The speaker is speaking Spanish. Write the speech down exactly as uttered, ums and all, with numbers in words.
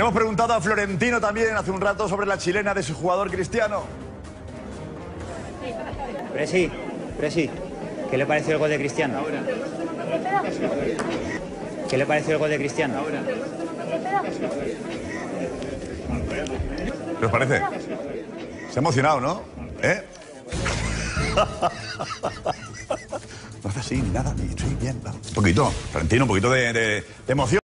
Le hemos preguntado a Florentino también hace un rato sobre la chilena de su jugador Cristiano. Presi, Presi, ¿qué le pareció el gol de Cristiano? ¿Qué le pareció el gol de Cristiano? ¿Qué os parece? Se ha emocionado, ¿no? ¿Eh? No hace así ni nada, ni estoy bien. Un poquito, Florentino, un poquito de, de, de emoción.